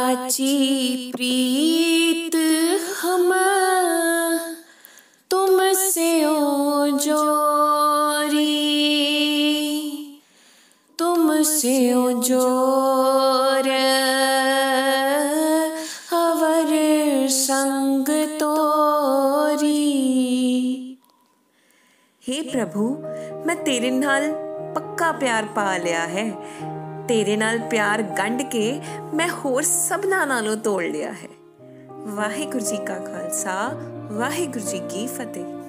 साची प्रीत हम तुमसे ओ जोरी, तुमसे ओ जोर अवर संग तोरी। हे प्रभु, मैं तेरे नाल पक्का प्यार पा लिया है। तेरे नाल प्यार गंढ के मैं होर सबना नालों तोड़ लिया है। वाहिगुरु जी का खालसा, वाहिगुरु जी की फतेह।